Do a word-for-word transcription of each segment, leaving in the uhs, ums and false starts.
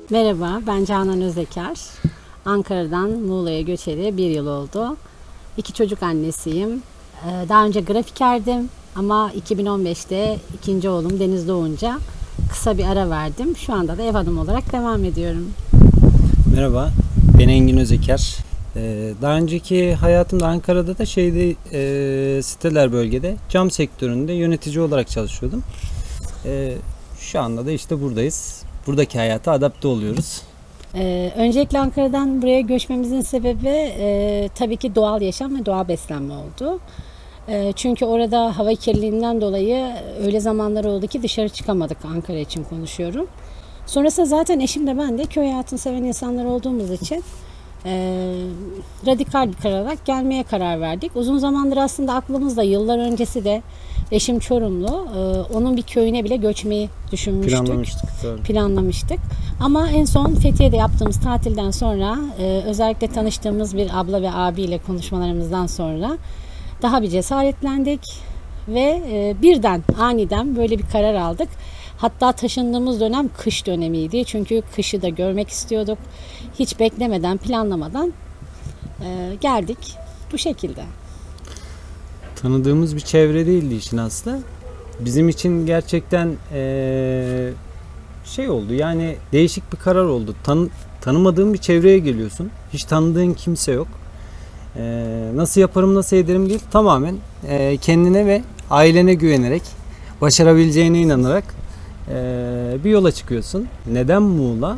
Merhaba, ben Canan Özekar. Ankara'dan Muğla'ya göçeli bir yıl oldu. İki çocuk annesiyim. Daha önce grafikerdim ama iki bin on beşte ikinci oğlum Deniz doğunca kısa bir ara verdim. Şu anda da ev hanımı olarak devam ediyorum. Merhaba, ben Engin Özekar. Daha önceki hayatımda Ankara'da da şeyde e, siteler bölgede cam sektöründe yönetici olarak çalışıyordum. E, şu anda da işte buradayız. Buradaki hayata adapte oluyoruz. Ee, öncelikle Ankara'dan buraya göçmemizin sebebi e, tabii ki doğal yaşam ve doğal beslenme oldu. E, çünkü orada hava kirliliğinden dolayı öyle zamanlar oldu ki dışarı çıkamadık, Ankara için konuşuyorum. Sonrasında zaten eşim de ben de köy hayatını seven insanlar olduğumuz için e, radikal bir karar alarak gelmeye karar verdik. Uzun zamandır aslında aklımızda, yıllar öncesi de eşim Çorumlu, e, onun bir köyüne bile göçmeyi düşünmüştük. Planlamıştık. Tabii. Planlamıştık. Ama en son Fethiye'de yaptığımız tatilden sonra e, özellikle tanıştığımız bir abla ve abiyle konuşmalarımızdan sonra daha bir cesaretlendik ve e, birden aniden böyle bir karar aldık. Hatta taşındığımız dönem kış dönemiydi. Çünkü kışı da görmek istiyorduk. Hiç beklemeden, planlamadan e, geldik bu şekilde. Tanıdığımız bir çevre değildi işin aslı. Bizim için gerçekten ee, şey oldu, yani değişik bir karar oldu. Tan tanımadığın bir çevreye geliyorsun. Hiç tanıdığın kimse yok. E, nasıl yaparım, nasıl ederim değil. Tamamen e, kendine ve ailene güvenerek, başarabileceğine inanarak e, bir yola çıkıyorsun. Neden Muğla?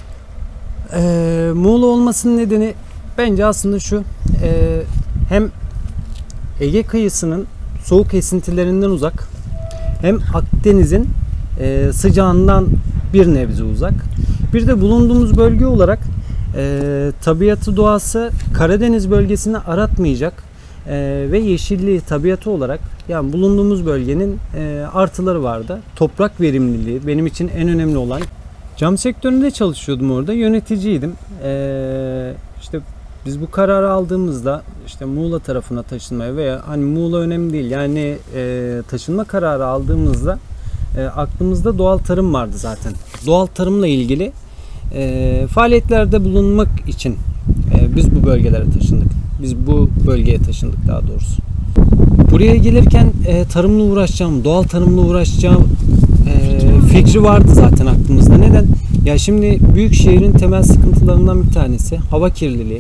E, Muğla olmasının nedeni bence aslında şu. E, hem Ege kıyısının soğuk esintilerinden uzak, hem Akdeniz'in e, sıcağından bir nebze uzak. Bir de bulunduğumuz bölge olarak e, tabiatı, doğası Karadeniz bölgesini aratmayacak e, ve yeşilliği, tabiatı olarak yani bulunduğumuz bölgenin e, artıları vardı. Toprak verimliliği benim için en önemli olan. Cam sektöründe çalışıyordum, orada yöneticiydim. E, işte biz bu kararı aldığımızda işte Muğla tarafına taşınmaya veya hani Muğla önemli değil, yani e, taşınma kararı aldığımızda e, aklımızda doğal tarım vardı zaten. Doğal tarımla ilgili e, faaliyetlerde bulunmak için e, biz bu bölgelere taşındık. Biz bu bölgeye taşındık daha doğrusu. Buraya gelirken e, tarımla uğraşacağım, doğal tarımla uğraşacağım e, fikri vardı zaten aklımızda. Neden? Ya şimdi büyük şehrin temel sıkıntılarından bir tanesi hava kirliliği.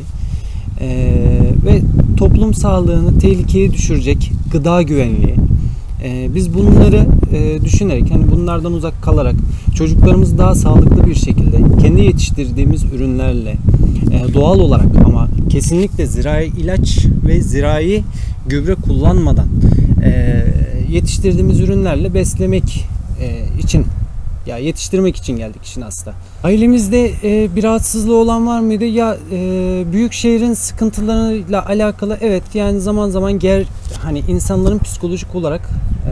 Ee, ve toplum sağlığını tehlikeye düşürecek gıda güvenliği. Ee, biz bunları e, düşünerek, hani bunlardan uzak kalarak çocuklarımızı daha sağlıklı bir şekilde kendi yetiştirdiğimiz ürünlerle e, doğal olarak ama kesinlikle zirai ilaç ve zirai gübre kullanmadan e, yetiştirdiğimiz ürünlerle beslemek e, için, ya yetiştirmek için geldik işin aslında. Ailemizde e, bir rahatsızlığı olan var mıydı? Ya e, büyük şehrin sıkıntılarıyla alakalı, evet, yani zaman zaman ger hani insanların psikolojik olarak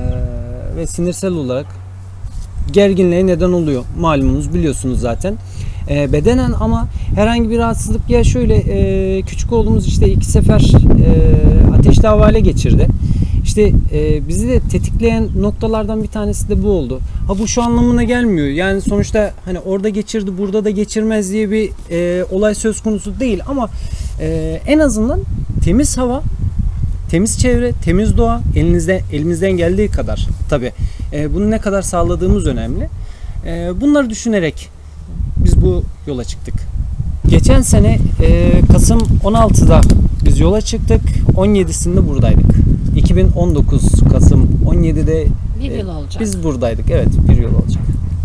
e, ve sinirsel olarak gerginliğe neden oluyor. Malumunuz, biliyorsunuz zaten. E, bedenen ama herhangi bir rahatsızlık, ya şöyle e, küçük oğlumuz işte iki sefer e, ateşli havale geçirdi. İşte e, bizi de tetikleyen noktalardan bir tanesi de bu oldu. Ha, bu şu anlamına gelmiyor. Yani sonuçta hani orada geçirdi, burada da geçirmez diye bir e, olay söz konusu değil. Ama e, en azından temiz hava, temiz çevre, temiz doğa elinizde, elimizden geldiği kadar. Tabii e, bunu ne kadar sağladığımız önemli. E, bunları düşünerek biz bu yola çıktık. Geçen sene e, Kasım on altıda biz yola çıktık. on yedisinde buradaydık. iki bin on dokuz Kasım on yedide bir yıl olacak. Biz buradaydık. Evet, bir yıl olacak.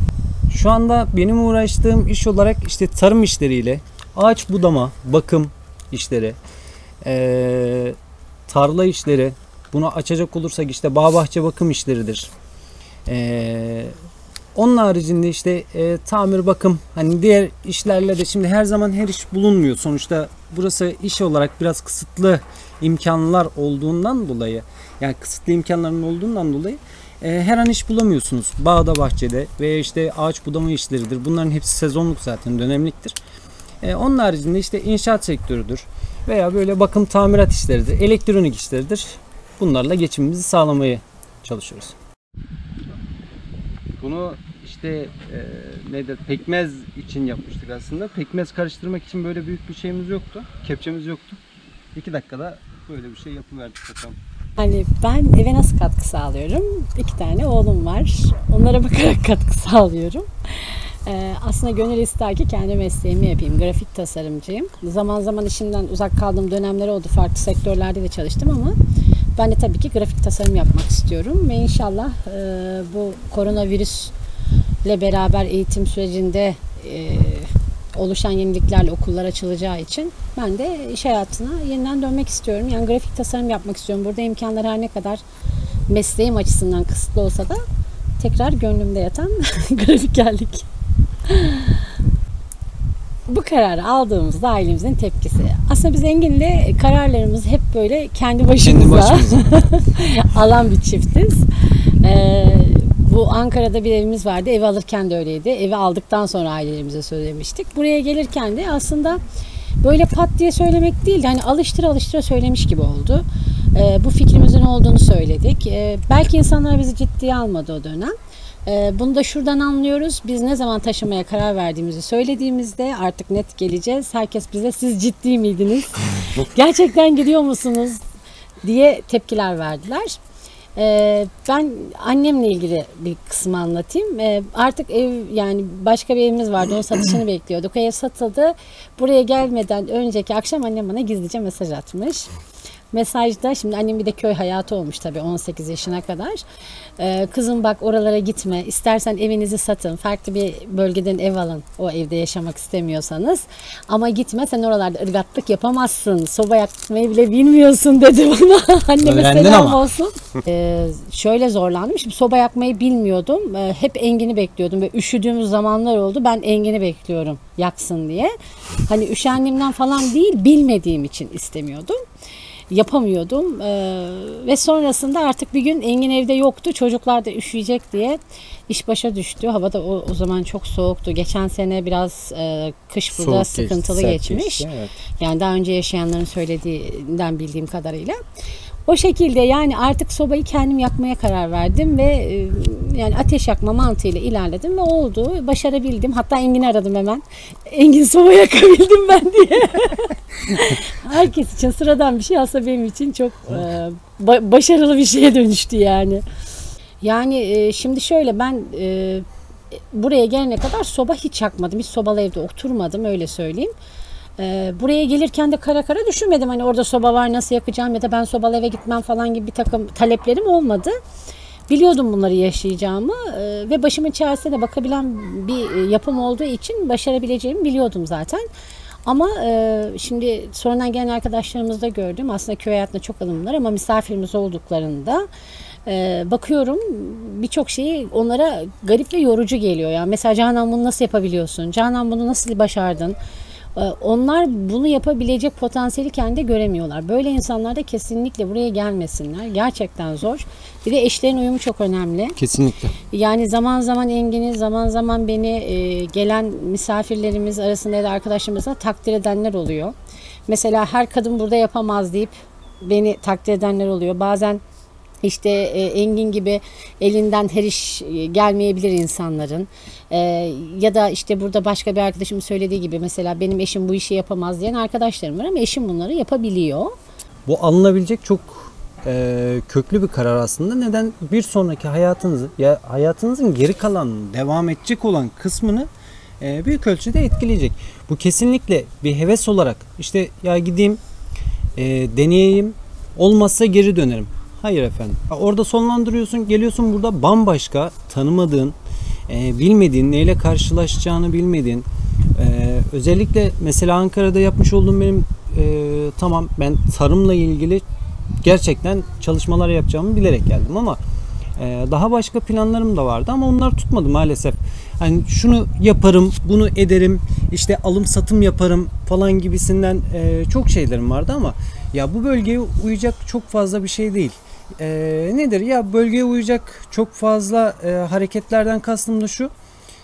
Şu anda benim uğraştığım iş olarak işte tarım işleriyle, ağaç budama, bakım işleri, e, tarla işleri, bunu açacak olursak işte bağ bahçe bakım işleridir. E, onun haricinde işte e, tamir, bakım, hani diğer işlerle de şimdi her zaman her iş bulunmuyor. Sonuçta burası iş olarak biraz kısıtlı imkanlar olduğundan dolayı, yani kısıtlı imkanların olduğundan dolayı e, her an iş bulamıyorsunuz. Bağda, bahçede ve işte ağaç budama işleridir. Bunların hepsi sezonluk zaten, dönemliktir. E, onun haricinde işte inşaat sektörüdür veya böyle bakım tamirat işleridir, elektronik işleridir. Bunlarla geçimimizi sağlamaya çalışıyoruz. Bunu işte e, nedir, pekmez için yapmıştık aslında. Pekmez karıştırmak için böyle büyük bir şeyimiz yoktu. Kepçemiz yoktu. iki dakikada böyle bir şey yapıverdik bakalım. Hani ben eve nasıl katkı sağlıyorum? İki tane oğlum var. Onlara bakarak katkı sağlıyorum. Ee, aslında gönül ister ki kendi mesleğimi yapayım. Grafik tasarımcıyım. Zaman zaman işimden uzak kaldığım dönemler oldu. Farklı sektörlerde de çalıştım ama ben de tabii ki grafik tasarım yapmak istiyorum. Ve inşallah e, bu koronavirüsle beraber eğitim sürecinde e, oluşan yeniliklerle okullar açılacağı için ben de iş hayatına yeniden dönmek istiyorum. Yani grafik tasarım yapmak istiyorum. Burada imkanlar her ne kadar mesleğim açısından kısıtlı olsa da tekrar gönlümde yatan grafikerlik. Bu kararı aldığımızda ailemizin tepkisi. Aslında biz Engin'le kararlarımızı hep böyle kendi başımıza, kendi başımıza. alan bir çiftiz. Ee, bu Ankara'da bir evimiz vardı. Evi alırken de öyleydi. Evi aldıktan sonra ailelerimize söylemiştik. Buraya gelirken de aslında böyle pat diye söylemek değil de hani alıştıra alıştıra söylemiş gibi oldu. Ee, bu fikrimizin olduğunu söyledik. Ee, belki insanlar bizi ciddiye almadı o dönem. Bunu da şuradan anlıyoruz. Biz ne zaman taşımaya karar verdiğimizi söylediğimizde artık net geleceğiz. Herkes bize siz ciddi miydiniz? Gerçekten gidiyor musunuz? Diye tepkiler verdiler. Ben annemle ilgili bir kısmı anlatayım. Artık ev, yani başka bir evimiz vardı. Onun satışını bekliyorduk. O ev satıldı. Buraya gelmeden önceki akşam annem bana gizlice mesaj atmış. Mesajda, şimdi annem bir de köy hayatı olmuş tabii on sekiz yaşına kadar. Ee, kızım bak oralara gitme. İstersen evinizi satın. Farklı bir bölgeden ev alın. O evde yaşamak istemiyorsanız. Ama gitme, sen oralarda ırgatlık yapamazsın. Soba yakmayı bile bilmiyorsun dedi bana. Anneme selam olsun. Ee, şöyle zorlandım. Şimdi soba yakmayı bilmiyordum. Ee, hep Engin'i bekliyordum. Ve üşüdüğümüz zamanlar oldu. Ben Engin'i bekliyorum yaksın diye. Hani üşendiğimden falan değil, bilmediğim için istemiyordum. Yapamıyordum ee, ve sonrasında artık bir gün Engin evde yoktu, çocuklar da üşüyecek diye iş başa düştü. Hava da o, o zaman çok soğuktu. Geçen sene biraz e, kış burada soğuk sıkıntılı geçti, geçmiş. Geçti, evet. Yani daha önce yaşayanların söylediğinden bildiğim kadarıyla. O şekilde yani artık sobayı kendim yakmaya karar verdim ve e, yani ateş yakma mantığıyla ilerledim ve oldu. Başarabildim. Hatta Engin'i aradım hemen. Engin, soba yakabildim ben diye. Herkes için sıradan bir şey, aslında benim için çok e, ba- başarılı bir şeye dönüştü yani. Yani e, şimdi şöyle, ben e, buraya gelene kadar soba hiç yakmadım. Hiç sobalı evde oturmadım, öyle söyleyeyim. Buraya gelirken de kara kara düşünmedim. Hani orada soba var, nasıl yakacağım ya da ben sobalı eve gitmem falan gibi bir takım taleplerim olmadı. Biliyordum bunları yaşayacağımı ve başımın çaresine de bakabilen bir yapım olduğu için başarabileceğimi biliyordum zaten. Ama şimdi sonradan gelen arkadaşlarımızda gördüm. Aslında köy hayatında çok alımlılar ama misafirimiz olduklarında bakıyorum birçok şeyi onlara garip ve yorucu geliyor. Yani mesela Canan, bunu nasıl yapabiliyorsun? Canan, bunu nasıl başardın? Onlar bunu yapabilecek potansiyeli kendi göremiyorlar. Böyle insanlar da kesinlikle buraya gelmesinler. Gerçekten zor. Bir de eşlerin uyumu çok önemli. Kesinlikle. Yani zaman zaman Engin'i, zaman zaman beni e, gelen misafirlerimiz arasında ya da arkadaşlarımızla takdir edenler oluyor. Mesela her kadın burada yapamaz deyip beni takdir edenler oluyor. Bazen İşte e, Engin gibi elinden her iş e, gelmeyebilir insanların. E, ya da işte burada başka bir arkadaşım söylediği gibi mesela benim eşim bu işi yapamaz diyen arkadaşlarım var ama eşim bunları yapabiliyor. Bu alınabilecek çok e, köklü bir karar aslında. Neden? Bir sonraki hayatınızı, ya hayatınızın geri kalanını, devam edecek olan kısmını e, büyük ölçüde etkileyecek. Bu kesinlikle bir heves olarak işte ya gideyim e, deneyeyim, olmazsa geri dönerim. Hayır efendim. Orada sonlandırıyorsun, geliyorsun burada bambaşka, tanımadığın, e, bilmediğin, neyle karşılaşacağını bilmediğin, e, özellikle mesela Ankara'da yapmış olduğum benim e, tamam ben tarımla ilgili gerçekten çalışmalar yapacağımı bilerek geldim ama e, daha başka planlarım da vardı ama onlar tutmadı maalesef. Hani şunu yaparım, bunu ederim, işte alım satım yaparım falan gibisinden e, çok şeylerim vardı ama ya bu bölgeye uyacak çok fazla bir şey değil. Ee, nedir? Ya bölgeye uyacak çok fazla e, hareketlerden kastım da şu.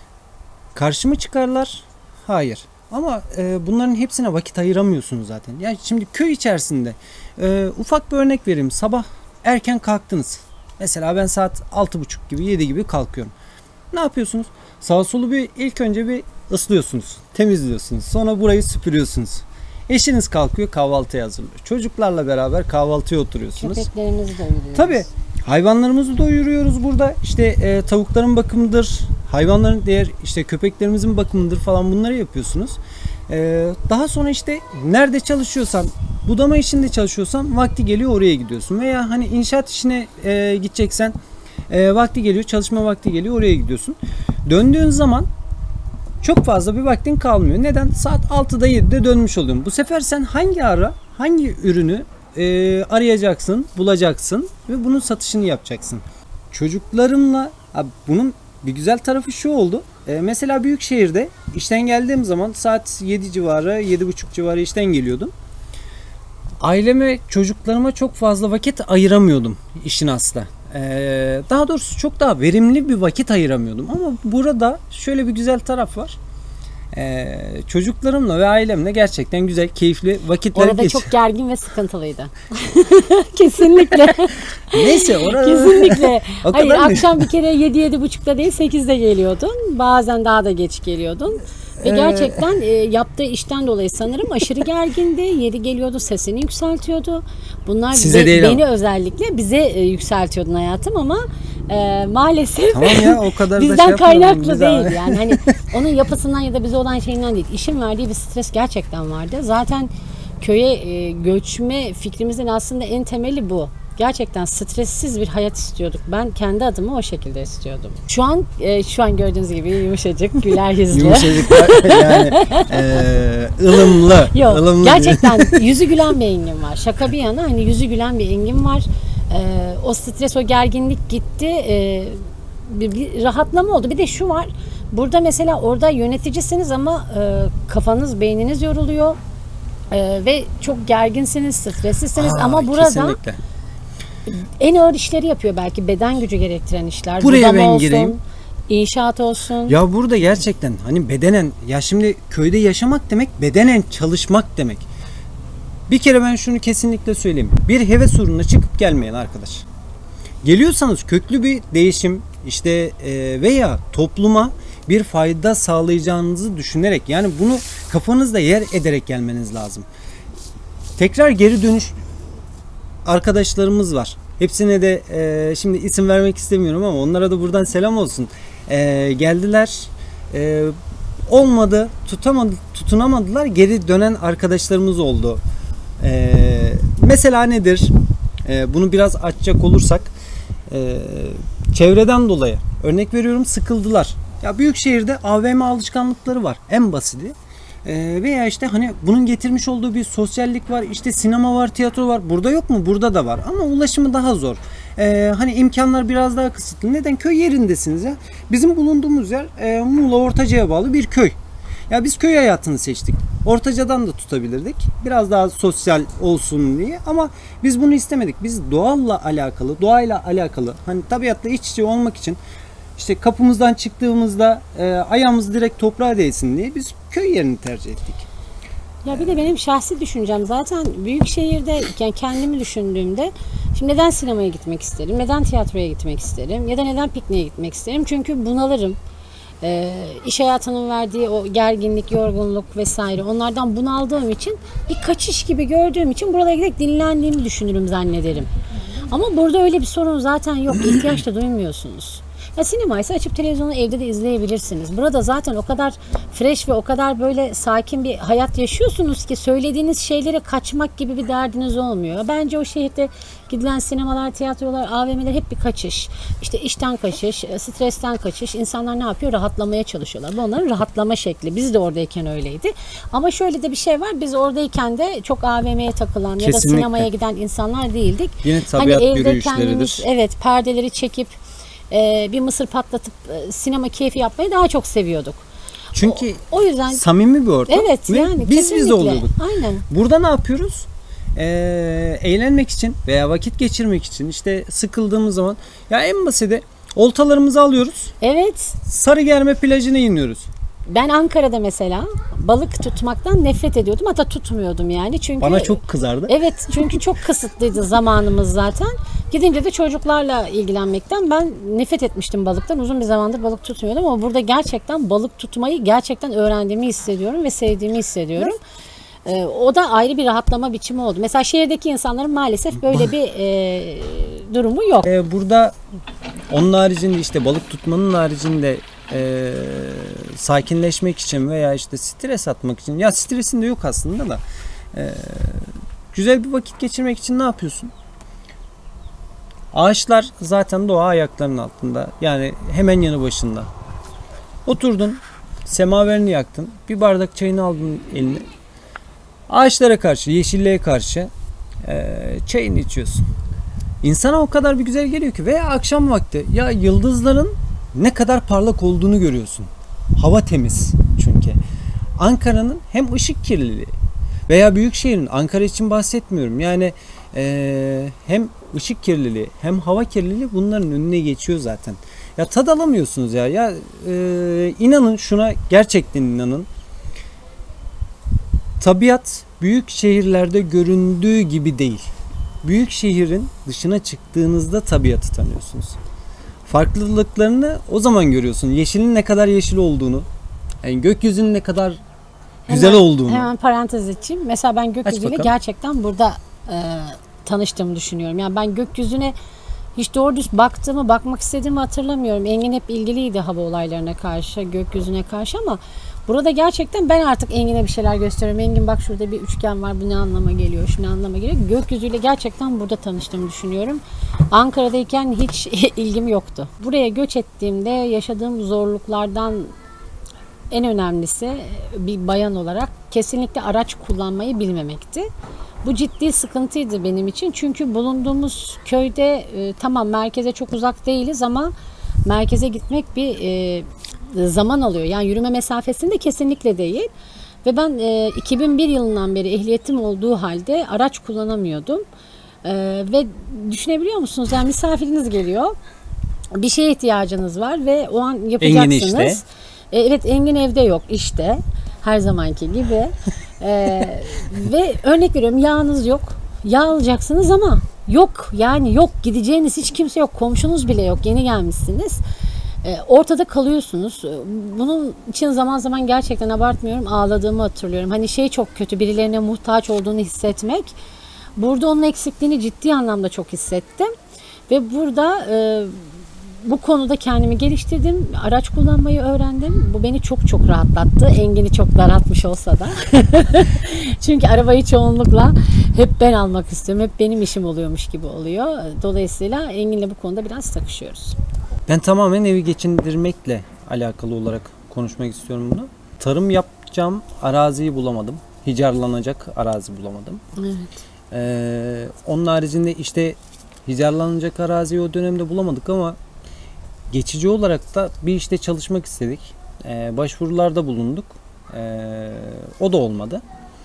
Karşıma çıkarlar? Hayır. Ama e, bunların hepsine vakit ayıramıyorsunuz zaten. Yani şimdi köy içerisinde e, ufak bir örnek vereyim. Sabah erken kalktınız. Mesela ben saat altı buçuk gibi, yedi gibi kalkıyorum. Ne yapıyorsunuz? Sağ solu bir ilk önce bir ıslıyorsunuz, temizliyorsunuz. Sonra burayı süpürüyorsunuz. Eşiniz kalkıyor, kahvaltıya hazırlıyor. Çocuklarla beraber kahvaltıya oturuyorsunuz. Köpeklerimizi doyuruyoruz. Tabii. Hayvanlarımızı doyuruyoruz burada. İşte e, tavukların bakımıdır, hayvanların diğer işte köpeklerimizin bakımıdır falan, bunları yapıyorsunuz. E, daha sonra işte nerede çalışıyorsan, budama işinde çalışıyorsan vakti geliyor oraya gidiyorsun. Veya hani inşaat işine e, gideceksen e, vakti geliyor, çalışma vakti geliyor oraya gidiyorsun. Döndüğün zaman çok fazla bir vaktin kalmıyor. Neden? Saat altıda yedide dönmüş oluyorsun. Bu sefer sen hangi ara, hangi ürünü e, arayacaksın, bulacaksın ve bunun satışını yapacaksın. Çocuklarımla, abi bunun bir güzel tarafı şu oldu. E, mesela büyük şehirde işten geldiğim zaman saat yedi civarı, yedi buçuk civarı işten geliyordum. Aileme, çocuklarıma çok fazla vakit ayıramıyordum işin aslı. Ee, daha doğrusu çok daha verimli bir vakit ayıramıyordum. Ama burada şöyle bir güzel taraf var. Ee, çocuklarımla ve ailemle gerçekten güzel, keyifli vakitler Orada geçiyor. çok gergin ve sıkıntılıydı. Kesinlikle. Neyse orada. Kesinlikle. O Hayır, kadar mı? akşam bir kere yedi yedi buçukta değil sekizde geliyordun. Bazen daha da geç geliyordun. Ve Ee, gerçekten e, yaptığı işten dolayı sanırım aşırı gergindi. Yeri geliyordu, sesini yükseltiyordu. Bunlar Size be- değil beni ama. özellikle bize e, yükseltiyordun hayatım ama e, maalesef Tamam ya, o kadar da şey bizden yapmayalım kaynaklı biz değil. abi. Yani hani onun yapısından ya da bize olan şeyinden değil. İşin verdiği bir stres gerçekten vardı. Zaten köye e, göçme fikrimizin aslında en temeli bu. Gerçekten stressiz bir hayat istiyorduk. Ben kendi adımı o şekilde istiyordum. Şu an e, şu an gördüğünüz gibi yumuşacık, güler yüzlü. Yumuşacıklar yani e, ılımlı. Yok, ılımlı gerçekten yüzü gülen bir Engin var. Şaka bir yana hani yüzü gülen bir Engin var. E, o stres, o gerginlik gitti. E, bir, bir rahatlama oldu. Bir de şu var. Burada mesela orada yöneticisiniz ama e, kafanız, beyniniz yoruluyor. E, ve çok gerginsiniz, streslisiniz Aa, ama burada kesinlikle. en ağır işleri yapıyor belki, beden gücü gerektiren işler. Buraya Budama ben olsun, gireyim. inşaat olsun. Ya burada gerçekten hani bedenen, ya şimdi köyde yaşamak demek bedenen çalışmak demek. Bir kere ben şunu kesinlikle söyleyeyim. Bir heves uğruna çıkıp gelmeyin arkadaş. Geliyorsanız köklü bir değişim işte e, veya topluma bir fayda sağlayacağınızı düşünerek, yani bunu kafanızda yer ederek gelmeniz lazım. Tekrar geri dönüş arkadaşlarımız var. Hepsine de e, şimdi isim vermek istemiyorum ama onlara da buradan selam olsun. E, geldiler, e, olmadı, tutamadı, tutunamadılar, geri dönen arkadaşlarımız oldu. E, mesela nedir? E, bunu biraz açacak olursak, e, çevreden dolayı örnek veriyorum, sıkıldılar. Ya büyük şehirde A V M alışkanlıkları var, en basiti. Ee, veya işte hani bunun getirmiş olduğu bir sosyallik var, işte sinema var, tiyatro var. Burada yok mu? Burada da var ama ulaşımı daha zor. Ee, hani imkanlar biraz daha kısıtlı. Neden? Köy yerindesiniz ya. Bizim bulunduğumuz yer e, Muğla Ortaca'ya bağlı bir köy. Ya biz köy hayatını seçtik. Ortaca'dan da tutabilirdik. Biraz daha sosyal olsun diye ama biz bunu istemedik. Biz doğalla alakalı, doğayla alakalı, hani tabiatla iç içe olmak için, İşte kapımızdan çıktığımızda e, ayağımız direkt toprağa değsin diye biz köy yerini tercih ettik. Ya bir de benim şahsi düşüncem, zaten büyük şehirde yani kendimi düşündüğümde şimdi neden sinemaya gitmek isterim, neden tiyatroya gitmek isterim ya da neden pikniğe gitmek isterim? Çünkü bunalırım. Ee, iş hayatının verdiği o gerginlik, yorgunluk vesaire, onlardan bunaldığım için bir kaçış gibi gördüğüm için buralara gidip dinlendiğimi düşünürüm, zannederim. Ama burada öyle bir sorun zaten yok. İhtiyaç da duymuyorsunuz. Ya sinema ise açıp televizyonu evde de izleyebilirsiniz. Burada zaten o kadar fresh ve o kadar böyle sakin bir hayat yaşıyorsunuz ki söylediğiniz şeylere kaçmak gibi bir derdiniz olmuyor. Bence o şehirde gidilen sinemalar, tiyatrolar, A V M'ler hep bir kaçış. İşte işten kaçış, stresten kaçış. İnsanlar ne yapıyor? Rahatlamaya çalışıyorlar. Bu onların rahatlama şekli. Biz de oradayken öyleydi. Ama şöyle de bir şey var. Biz oradayken de çok A V M'ye takılan ya da Kesinlikle. sinemaya giden insanlar değildik. Yine tabiat hani evde yürüyüşleridir. kendimiz, evet, perdeleri çekip Ee, bir mısır patlatıp e, sinema keyfi yapmayı daha çok seviyorduk. Çünkü o, o yüzden samimi bir ortam. evet Ve yani biz kesinlikle. biz oluyorduk. Aynen. Burada ne yapıyoruz? Ee, eğlenmek için veya vakit geçirmek için, işte sıkıldığımız zaman, ya en basiti oltalarımızı alıyoruz. Evet. Sarıgerme plajına iniyoruz. Ben Ankara'da mesela balık tutmaktan nefret ediyordum. Hatta tutmuyordum yani. Çünkü Bana çok kızardı. Evet, çünkü çok kısıtlıydı zamanımız zaten. Gidince de çocuklarla ilgilenmekten ben nefret etmiştim balıktan. Uzun bir zamandır balık tutmuyordum ama burada gerçekten balık tutmayı gerçekten öğrendiğimi hissediyorum ve sevdiğimi hissediyorum. Ee, o da ayrı bir rahatlama biçimi oldu. Mesela şehirdeki insanların maalesef böyle bir e, durumu yok. Ee, burada onun haricinde işte balık tutmanın haricinde e, sakinleşmek için veya işte stres atmak için, ya stresin de yok aslında da e, güzel bir vakit geçirmek için ne yapıyorsun? Ağaçlar zaten doğa ayaklarının altında. Yani hemen yanı başında. Oturdun, semaverini yaktın, bir bardak çayını aldın eline. Ağaçlara karşı, yeşilliğe karşı e, çayını içiyorsun. İnsana o kadar bir güzel geliyor ki. Veya akşam vakti ya yıldızların ne kadar parlak olduğunu görüyorsun. Hava temiz çünkü. Ankara'nın hem ışık kirliliği veya büyük şehrin, Ankara için bahsetmiyorum. Yani e, hem ışık kirliliği hem hava kirliliği bunların önüne geçiyor zaten. Ya tad alamıyorsunuz ya. Ya e, inanın şuna, gerçekten inanın. Tabiat büyük şehirlerde göründüğü gibi değil. Büyük şehrin dışına çıktığınızda tabiatı tanıyorsunuz. Farklılıklarını o zaman görüyorsun. Yeşilin ne kadar yeşil olduğunu, yani gökyüzünün ne kadar güzel hemen, olduğunu. Hemen parantez açayım. Mesela ben gökyüzüyle gerçekten burada e, tanıştığımı düşünüyorum. Yani ben gökyüzüne hiç doğru düz baktığımı, bakmak istediğimi hatırlamıyorum. Engin hep ilgiliydi hava olaylarına karşı, gökyüzüne karşı ama burada gerçekten ben artık Engin'e bir şeyler gösteriyorum. Engin bak şurada bir üçgen var, bu ne anlama geliyor, şu ne anlama geliyor. Gökyüzüyle gerçekten burada tanıştığımı düşünüyorum. Ankara'dayken hiç ilgim yoktu. Buraya göç ettiğimde yaşadığım zorluklardan en önemlisi bir bayan olarak kesinlikle araç kullanmayı bilmemekti. Bu ciddi sıkıntıydı benim için. Çünkü bulunduğumuz köyde e, tamam merkeze çok uzak değiliz ama merkeze gitmek bir e, zaman alıyor. Yani yürüme mesafesinde kesinlikle değil. Ve ben e, iki bin bir yılından beri ehliyetim olduğu halde araç kullanamıyordum. E, ve düşünebiliyor musunuz? Yani misafiriniz geliyor. Bir şeye ihtiyacınız var ve o an yapacaksınız. Engin işte. E, evet, Engin evde yok işte. Her zamanki gibi. Ee, ve örnek veriyorum, yağınız yok. Yağ alacaksınız ama yok. Yani yok. Gideceğiniz hiç kimse yok. Komşunuz bile yok. Yeni gelmişsiniz. Ee, ortada kalıyorsunuz. Bunun için zaman zaman gerçekten abartmıyorum, ağladığımı hatırlıyorum. Hani şey çok kötü, birilerine muhtaç olduğunu hissetmek. Burada onun eksikliğini ciddi anlamda çok hissettim. Ve burada e, bu konuda kendimi geliştirdim. Araç kullanmayı öğrendim. Bu beni çok çok rahatlattı. Engin'i çok daraltmış olsa da. Çünkü arabayı çoğunlukla hep ben almak istiyorum. Hep benim işim oluyormuş gibi oluyor. Dolayısıyla Engin'le bu konuda biraz takışıyoruz. Ben tamamen evi geçindirmekle alakalı olarak konuşmak istiyorum bunu. Tarım yapacağım araziyi bulamadım. Hicarlanacak arazi bulamadım. Evet. Ee, onun haricinde işte hicarlanacak araziyi o dönemde bulamadık ama geçici olarak da bir işte çalışmak istedik. Ee, başvurularda bulunduk. Ee, o da olmadı.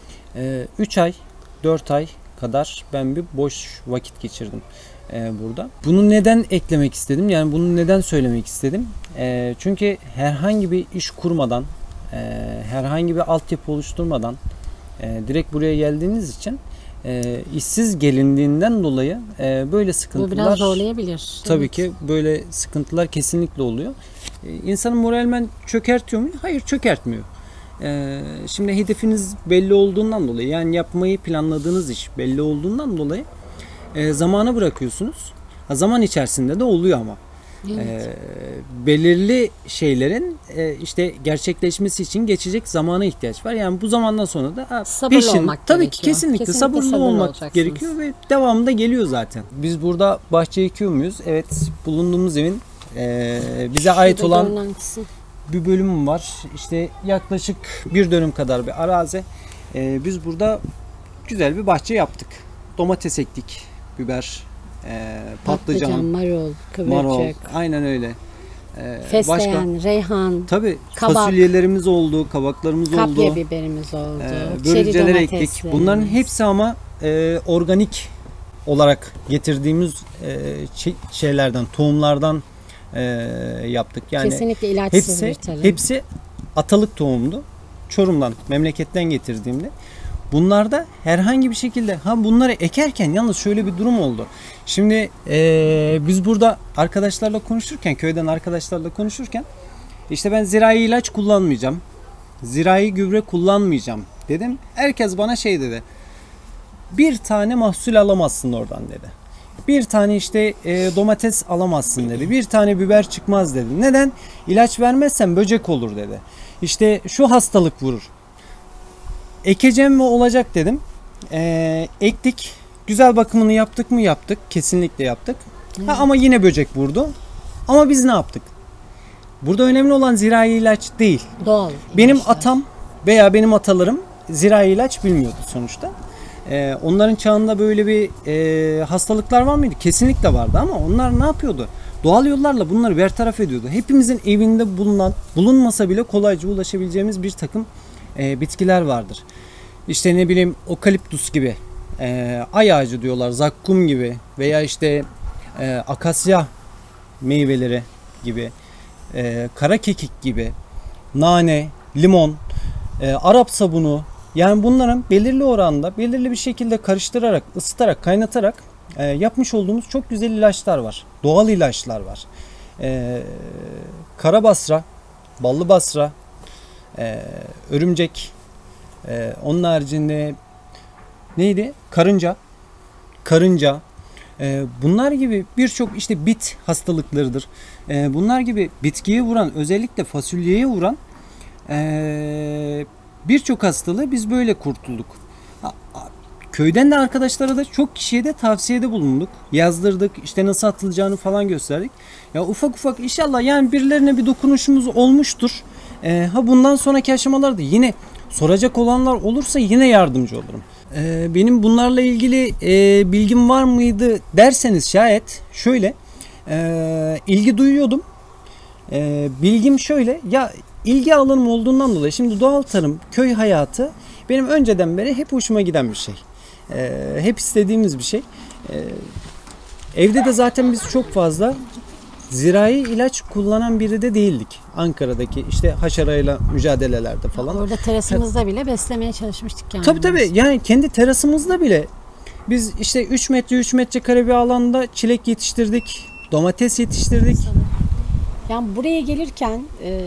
üç ay, dört ay kadar ben bir boş vakit geçirdim e, burada. Bunu neden eklemek istedim? Yani bunu neden söylemek istedim? E, çünkü herhangi bir iş kurmadan, e, herhangi bir altyapı oluşturmadan e, direkt buraya geldiğiniz için e, işsiz gelindiğinden dolayı e, böyle sıkıntılar... Bu biraz zorlayabilir. Tabii evet. ki böyle sıkıntılar kesinlikle oluyor. E, insanın moralmen çökertiyor mu? Hayır, çökertmiyor. Ee, şimdi hedefiniz belli olduğundan dolayı, yani yapmayı planladığınız iş belli olduğundan dolayı e, zamana bırakıyorsunuz. Ha, zaman içerisinde de oluyor ama. Evet. E, belirli şeylerin e, işte gerçekleşmesi için geçecek zamana ihtiyaç var. Yani bu zamandan sonra da ha, sabırlı peşin, olmak tabii gerekiyor. ki kesinlikle, kesinlikle sabırlı, sabırlı olmak gerekiyor ve devamında geliyor zaten. Biz burada bahçe ekiyor muyuz? Evet, bulunduğumuz evin e, bize Şurada ait olan bir bölüm var. İşte yaklaşık bir dönüm kadar bir arazi. Ee, biz burada güzel bir bahçe yaptık. Domates ektik, biber, e, patlıcan, patlıcan, marul, kıvırcık, marul, aynen öyle. Ee, fesleğen, başka, reyhan, tabii kabak, fasulyelerimiz oldu, kabaklarımız kapya oldu. Kapya biberimiz oldu. Ee, börülceler ektik. Bunların hepsi ama e, organik olarak getirdiğimiz e, şeylerden, tohumlardan E, yaptık. Yani kesinlikle ilaçsız hepsi, bir tarım. hepsi atalık tohumdu. Çorum'dan, memleketten getirdiğimde. Bunlarda herhangi bir şekilde ha bunları ekerken yalnız şöyle bir durum oldu. Şimdi ee, biz burada arkadaşlarla konuşurken, köyden arkadaşlarla konuşurken işte ben zirai ilaç kullanmayacağım. Zirai gübre kullanmayacağım dedim. Herkes bana şey dedi. Bir tane mahsul alamazsın oradan dedi. Bir tane işte e, domates alamazsın dedi. Bir tane biber çıkmaz dedi. Neden? İlaç vermezsen böcek olur dedi. İşte şu hastalık vurur. Ekeceğim mi olacak dedim. E, ektik. Güzel bakımını yaptık mı? Yaptık. Kesinlikle yaptık. Ha, ama yine böcek vurdu. Ama biz ne yaptık? Burada önemli olan zirai ilaç değil. Doğal. Benim ilaçlar. atam veya benim atalarım zirai ilaç bilmiyordu sonuçta. Ee, onların çağında böyle bir e, hastalıklar var mıydı? Kesinlikle vardı ama onlar ne yapıyordu? Doğal yollarla bunları bertaraf ediyordu. Hepimizin evinde bulunan, bulunmasa bile kolayca ulaşabileceğimiz bir takım e, bitkiler vardır. İşte ne bileyim okaliptus gibi, e, ay ağacı diyorlar, zakkum gibi veya işte e, akasya meyveleri gibi, e, kara kekik gibi, nane, limon, e, Arap sabunu. Yani bunların belirli oranda, belirli bir şekilde karıştırarak, ısıtarak, kaynatarak e, yapmış olduğumuz çok güzel ilaçlar var. Doğal ilaçlar var. E, kara basra, ballı basra, e, örümcek, e, onun haricinde neydi? Karınca, karınca. E, bunlar gibi birçok işte bit hastalıklarıdır. E, bunlar gibi bitkiye vuran, özellikle fasulyeye vuran e, birçok hastalığı biz böyle kurtulduk. Köyden de arkadaşlara da çok kişiye de tavsiyede bulunduk. Yazdırdık, işte nasıl atılacağını falan gösterdik. Ya ufak ufak inşallah yani birilerine bir dokunuşumuz olmuştur. Ee, ha bundan sonraki aşamalarda yine soracak olanlar olursa yine yardımcı olurum. Ee, benim bunlarla ilgili e, bilgim var mıydı derseniz şayet şöyle e, ilgi duyuyordum. E, bilgim şöyle ya ilgi alanım olduğundan dolayı şimdi doğal tarım, köy hayatı benim önceden beri hep hoşuma giden bir şey. Ee, hep istediğimiz bir şey. Ee, evde de zaten biz çok fazla zirai ilaç kullanan biri de değildik. Ankara'daki işte haşarayla mücadelelerde falan. Orada terasımızda bile beslemeye çalışmıştık yani. Tabii tabii yani kendi terasımızda bile biz işte üç metre üç metrekare bir alanda çilek yetiştirdik, domates yetiştirdik. Yani buraya gelirken e,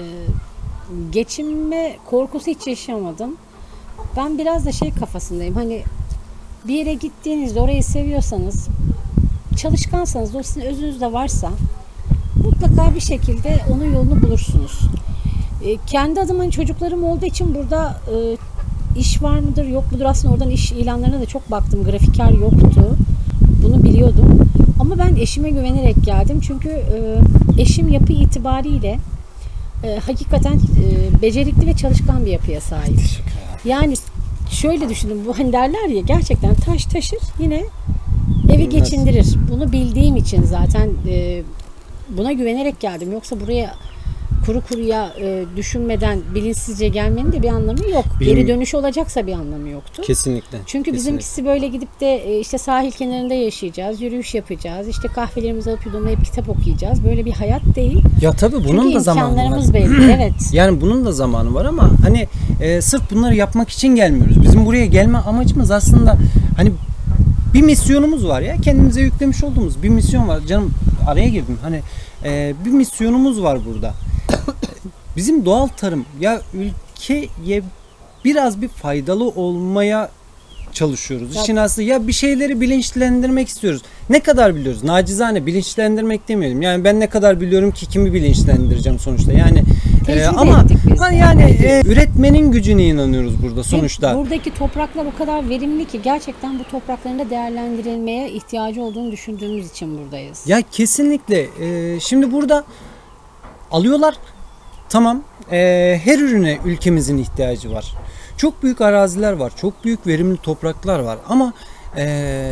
geçinme korkusu hiç yaşamadım. Ben biraz da şey kafasındayım. Hani bir yere gittiğinizde orayı seviyorsanız, çalışkansanız, o sizin özünüzde varsa mutlaka bir şekilde onun yolunu bulursunuz. E, kendi adıma çocuklarım olduğu için burada e, iş var mıdır, yok mudur? Aslında oradan iş ilanlarına da çok baktım. Grafiker yoktu. Bunu biliyordum. Ama ben eşime güvenerek geldim. Çünkü e, eşim yapı itibariyle e, hakikaten e, becerikli ve çalışkan bir yapıya sahip. Yani şöyle düşünün, bu hani derler ya, gerçekten taş taşır yine evi geçindirir. Bunu bildiğim için zaten e, buna güvenerek geldim. Yoksa buraya kuru kuruya e, düşünmeden bilinçsizce gelmenin de bir anlamı yok. Benim... Geri dönüş olacaksa bir anlamı yoktu. Kesinlikle. Çünkü kesinlikle. bizimkisi böyle gidip de e, işte sahil kenarında yaşayacağız, yürüyüş yapacağız, işte kahvelerimizi alıp yudumlayıp kitap okuyacağız. Böyle bir hayat değil. Ya tabii bunun Çünkü da zamanı var. imkanlarımız belli. Evet. Yani bunun da zamanı var ama hani e, sırf bunları yapmak için gelmiyoruz. Bizim buraya gelme amacımız aslında hani bir misyonumuz var ya, kendimize yüklemiş olduğumuz bir misyon var. Canım araya girdim. Hani e, bir misyonumuz var burada. Bizim doğal tarım ya ülkeye biraz bir faydalı olmaya çalışıyoruz. İşin aslı ya bir şeyleri bilinçlendirmek istiyoruz. Ne kadar biliyoruz? Nacizane bilinçlendirmek demeyelim. Yani ben ne kadar biliyorum ki kimi bilinçlendireceğim sonuçta. Yani e, ama ha, yani e, üretmenin gücüne inanıyoruz burada sonuçta. Ve buradaki topraklar o kadar verimli ki gerçekten bu toprakların da değerlendirilmeye ihtiyacı olduğunu düşündüğümüz için buradayız. Ya kesinlikle. E, şimdi burada alıyorlar. Tamam. E, her ürüne ülkemizin ihtiyacı var. Çok büyük araziler var. Çok büyük verimli topraklar var. Ama e,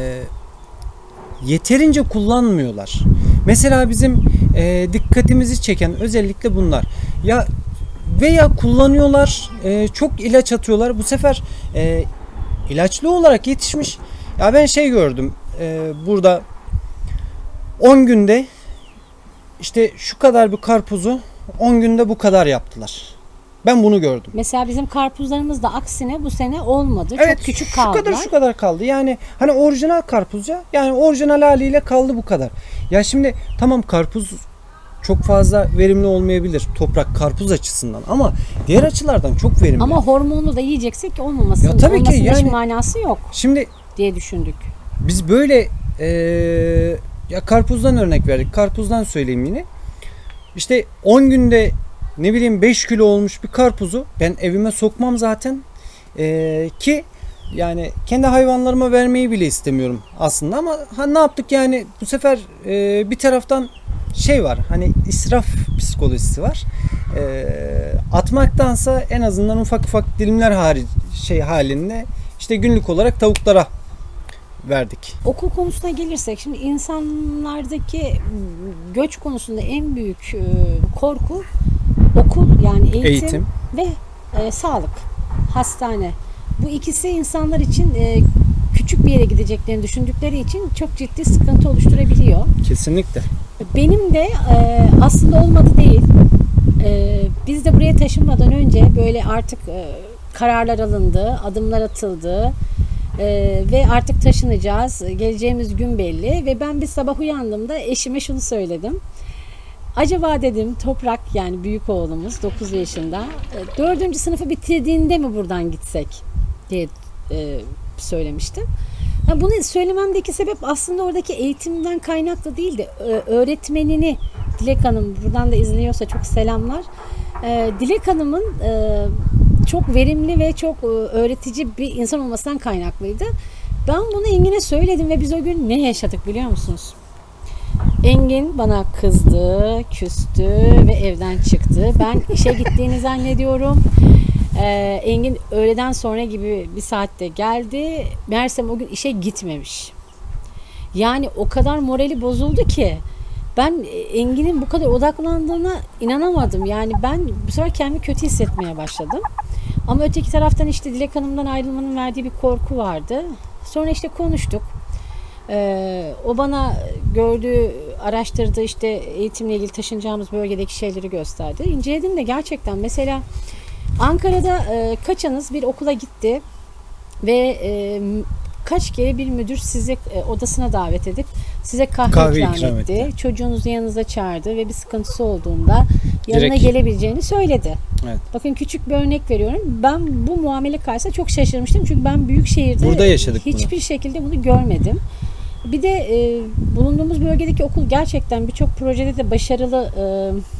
yeterince kullanmıyorlar. Mesela bizim e, dikkatimizi çeken özellikle bunlar. Ya veya kullanıyorlar, e, çok ilaç atıyorlar. Bu sefer e, ilaçlı olarak yetişmiş. Ya ben şey gördüm. E, burada on günde işte şu kadar bir karpuzu on günde bu kadar yaptılar. Ben bunu gördüm. Mesela bizim karpuzlarımız da aksine bu sene olmadı. Evet, Çok küçük şu kaldılar. kadar şu kadar kaldı. Yani hani orijinal karpuzca, yani orijinal haliyle kaldı bu kadar. Ya şimdi tamam, karpuz çok fazla verimli olmayabilir toprak karpuz açısından ama diğer açılardan çok verimli. Ama hormonlu da yiyeceksek olmaması, Ya tabii ki, olmasının yani- hiç manası yok Şimdi diye düşündük. biz böyle eee, ya karpuzdan örnek verdik. Karpuzdan söyleyeyim yine. İşte on günde ne bileyim beş kilo olmuş bir karpuzu ben evime sokmam zaten. Eee, ki yani kendi hayvanlarıma vermeyi bile istemiyorum aslında ama ha, ne yaptık yani bu sefer eee, bir taraftan şey var, hani israf psikolojisi var. Eee, atmaktansa en azından ufak ufak dilimler hariç şey halinde işte günlük olarak tavuklara verdik. Okul konusuna gelirsek, şimdi insanlardaki göç konusunda en büyük e, korku okul, yani eğitim, Eğitim. ve e, sağlık, hastane. Bu ikisi insanlar için e, küçük bir yere gideceklerini düşündükleri için çok ciddi sıkıntı oluşturabiliyor. Kesinlikle. Benim de e, aslında olmadı değil. E, biz de buraya taşınmadan önce böyle artık e, kararlar alındı, adımlar atıldı. Ee, ve artık taşınacağız. Geleceğimiz gün belli ve ben bir sabah uyandığımda eşime şunu söyledim. Acaba dedim, Toprak, yani büyük oğlumuz dokuz yaşında, dördüncü sınıfı bitirdiğinde mi buradan gitsek diye e, söylemiştim. Ha, bunu söylememdeki sebep aslında oradaki eğitimden kaynaklı değil de öğretmenini, Dilek Hanım buradan da izliyorsa çok selamlar. Ee, Dilek Hanım'ın e, çok verimli ve çok e, öğretici bir insan olmasından kaynaklıydı. Ben bunu Engin'e söyledim ve biz o gün ne yaşadık biliyor musunuz? Engin bana kızdı, küstü ve evden çıktı. Ben işe gittiğini zannediyorum. Ee, Engin öğleden sonra gibi bir saatte geldi. Meğersem o gün işe gitmemiş. Yani o kadar morali bozuldu ki ben Engin'in bu kadar odaklandığına inanamadım. Yani ben bu sefer kendimi kötü hissetmeye başladım. Ama öteki taraftan işte Dilek Hanım'dan ayrılmanın verdiği bir korku vardı. Sonra işte konuştuk. Ee, o bana gördüğü, araştırdığı işte eğitimle ilgili taşınacağımız bölgedeki şeyleri gösterdi. İnceledim de gerçekten mesela Ankara'da e, kaçınız bir okula gitti ve e, kaç kere bir müdür sizi e, odasına davet edip size kahve, Kahve ikram, ikram etti. etti. Çocuğunuzu yanınıza çağırdı ve bir sıkıntısı olduğunda yanına Direkt. gelebileceğini söyledi. Evet. Bakın, küçük bir örnek veriyorum. Ben bu muamele karşısında çok şaşırmıştım. Çünkü ben büyük şehirde Burada yaşadık bunu. hiçbir şekilde bunu görmedim. Bir de e, bulunduğumuz bölgedeki okul gerçekten birçok projede de başarılı e,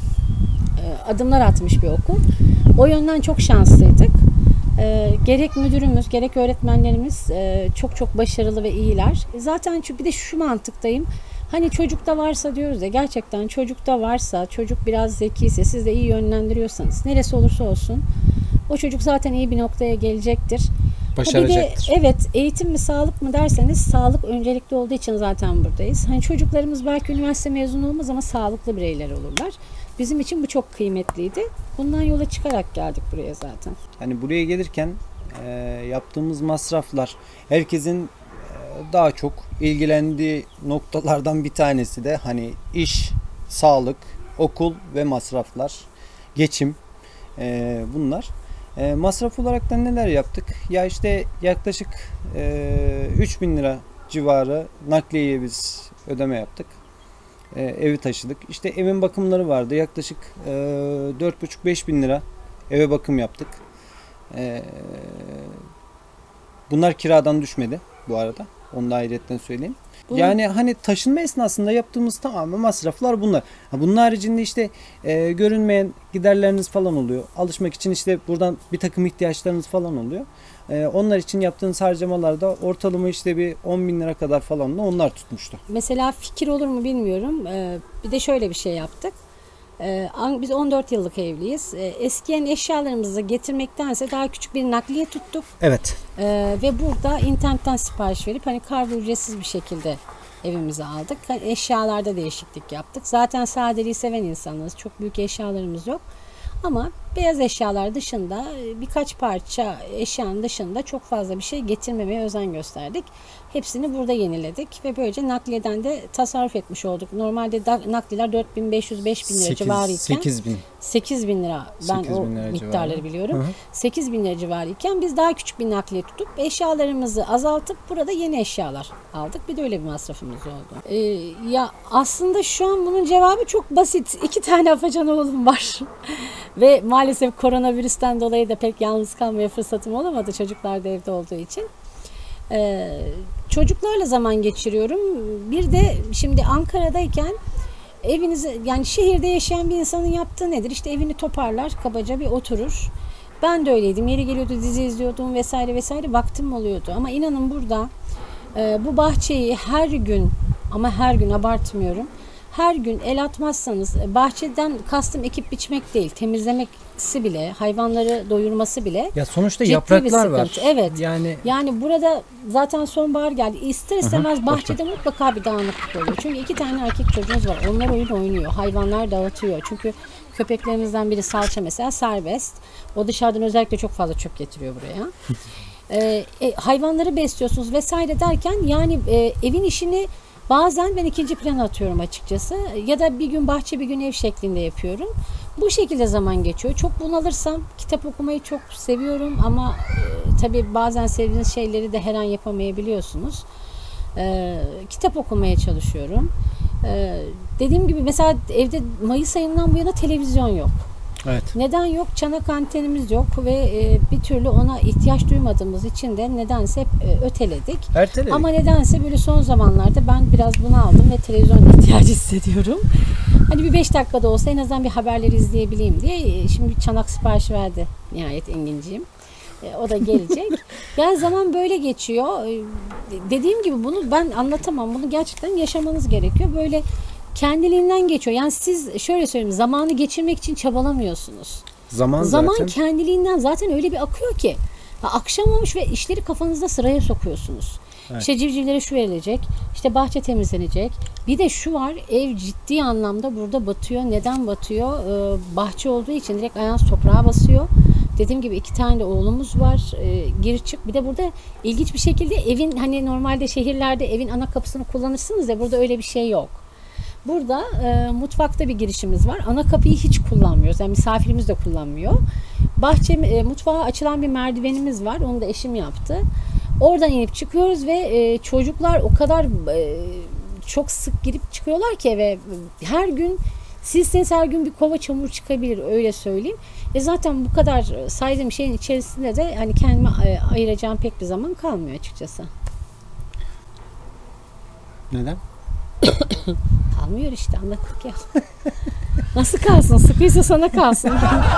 e, adımlar atmış bir okul. O yönden çok şanslıydık. E, gerek müdürümüz, gerek öğretmenlerimiz e, çok çok başarılı ve iyiler. Zaten çünkü bir de şu mantıktayım. Hani çocukta varsa diyoruz ya, gerçekten çocukta varsa, çocuk biraz zekiyse, siz de iyi yönlendiriyorsanız, neresi olursa olsun o çocuk zaten iyi bir noktaya gelecektir. Başaracaktır. Bir de evet, eğitim mi sağlık mı derseniz, sağlık öncelikli olduğu için zaten buradayız. Hani çocuklarımız belki üniversite mezunu olmaz ama sağlıklı bireyler olurlar. Bizim için bu çok kıymetliydi. Bundan yola çıkarak geldik buraya zaten. Hani buraya gelirken e, yaptığımız masraflar herkesin e, daha çok ilgilendiği noktalardan bir tanesi de hani iş, sağlık, okul ve masraflar, geçim, e, bunlar. E, masraf olarak da neler yaptık? Ya işte yaklaşık e, üç bin lira civarı nakliyeye biz ödeme yaptık. E, evi taşıdık. İşte evin bakımları vardı. Yaklaşık e, dört buçuk beş bin lira eve bakım yaptık. E, bunlar kiradan düşmedi bu arada. Onu da ayrıyetten söyleyeyim. Bu- Yani hani taşınma esnasında yaptığımız tamamen masraflar bunlar. Ha, bunun haricinde işte e, görünmeyen giderleriniz falan oluyor. Alışmak için işte buradan bir takım ihtiyaçlarınız falan oluyor. E, onlar için yaptığınız harcamalarda ortalama işte bir on bin lira kadar falan da onlar tutmuştu. Mesela fikir olur mu bilmiyorum. Ee, bir de şöyle bir şey yaptık. Ee, an- biz on dört yıllık evliyiz. Ee, eskiyen eşyalarımızı getirmektense daha küçük bir nakliye tuttuk. Evet. Ee, ve burada internetten sipariş verip hani kargo ücretsiz bir şekilde evimize aldık. Hani eşyalarda değişiklik yaptık. Zaten sadeliği seven insanlarız. Çok büyük eşyalarımız yok. Ama beyaz eşyalar dışında birkaç parça eşyanın dışında çok fazla bir şey getirmemeye özen gösterdik. Hepsini burada yeniledik ve böylece nakliyeden de tasarruf etmiş olduk. Normalde da, nakliyeler dört bin beş yüz beş bin lira civarıyken sekiz bin. sekiz bin lira ben sekiz o bin lira miktarları civarı. biliyorum. Hı hı. sekiz bin lira civarıyken biz daha küçük bir nakliye tutup eşyalarımızı azaltıp burada yeni eşyalar aldık. Bir de öyle bir masrafımız oldu. Ee, ya aslında şu an bunun cevabı çok basit. İki tane afacan oğlum var. Ve maalesef koronavirüsten dolayı da pek yalnız kalmaya fırsatım olamadı çocuklar da evde olduğu için. Ee, çocuklarla zaman geçiriyorum. Bir de şimdi Ankara'dayken evinizi, yani şehirde yaşayan bir insanın yaptığı nedir? İşte evini toparlar, kabaca bir oturur. Ben de öyleydim. Yeri geliyordu, dizi izliyordum vesaire vesaire, vaktim oluyordu. Ama inanın burada e, bu bahçeyi her gün, ama her gün abartmıyorum, her gün el atmazsanız, bahçeden kastım ekip biçmek değil, temizlemeksi bile, hayvanları doyurması bile. Ya sonuçta ciddi yapraklar bir var. sıkıntı. Evet. Yani Yani burada zaten sonbahar geldi. İster istemez bahçede mutlaka bir dağınıklık oluyor. Çünkü iki tane erkek çocuğumuz var. Onlar oyun oynuyor. Hayvanlar dağıtıyor. Çünkü köpeklerimizden biri Salça mesela serbest. O dışarıdan özellikle çok fazla çöp getiriyor buraya. ee, e, hayvanları besliyorsunuz vesaire derken yani e, evin işini bazen ben ikinci plana atıyorum açıkçası. Ya da bir gün bahçe bir gün ev şeklinde yapıyorum. Bu şekilde zaman geçiyor. Çok bunalırsam kitap okumayı çok seviyorum ama e, tabii bazen sevdiğiniz şeyleri de her an yapamayabiliyorsunuz. E, kitap okumaya çalışıyorum. E, dediğim gibi mesela evde Mayıs ayından bu yana televizyon yok. evet. Neden yok? Çanak antenimiz yok ve e, bir türlü ona ihtiyaç duymadığımız için de nedense hep e, öteledik. Erteledik. Ama nedense böyle son zamanlarda ben biraz bunu aldım ve televizyon ihtiyacı hissediyorum. Hani bir beş dakikada olsa en azından bir haberleri izleyebileyim diye e, şimdi çanak siparişi verdi nihayet Enginciğim. E, o da gelecek. Yani zaman böyle geçiyor. E, dediğim gibi bunu ben anlatamam. Bunu gerçekten yaşamanız gerekiyor. Böyle kendiliğinden geçiyor. Yani siz şöyle söyleyeyim, zamanı geçirmek için çabalamıyorsunuz. Zaman, Zaman zaten. kendiliğinden zaten öyle bir akıyor ki. Akşam olmuş ve işleri kafanızda sıraya sokuyorsunuz. Evet. İşte civcivlere şu verilecek, işte bahçe temizlenecek. Bir de şu var, ev ciddi anlamda burada batıyor. Neden batıyor? Ee, bahçe olduğu için direkt ayağınız toprağa basıyor. Dediğim gibi iki tane de oğlumuz var. Ee, gir çık. Bir de burada ilginç bir şekilde evin, hani normalde şehirlerde evin ana kapısını kullanırsınız ya, burada öyle bir şey yok. Burada e, mutfakta bir girişimiz var. Ana kapıyı hiç kullanmıyoruz. Yani misafirimiz de kullanmıyor. Bahçe, e, mutfağa açılan bir merdivenimiz var. Onu da eşim yaptı. Oradan inip çıkıyoruz ve e, çocuklar o kadar e, çok sık girip çıkıyorlar ki eve. Her gün, sizseniz her gün bir kova çamur çıkabilir, öyle söyleyeyim. E zaten bu kadar saydığım şeyin içerisinde de hani kendime e, ayıracağım pek bir zaman kalmıyor açıkçası. Neden? Kalmıyor işte, anlattık ya. Nasıl kalsın? Sıkıysa sana kalsın.